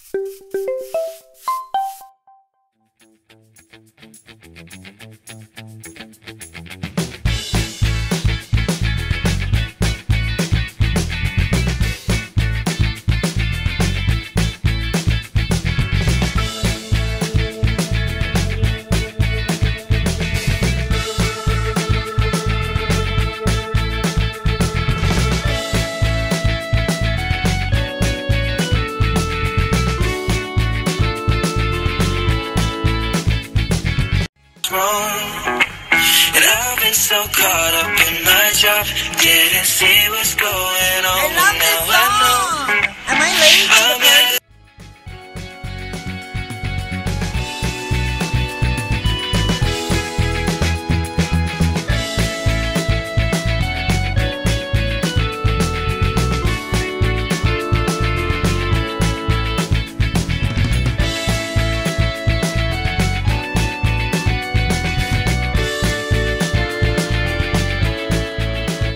And I've been so caught up in my job, didn't see what's going on. I love this song. Am I late?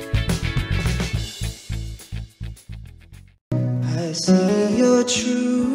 I see your truth.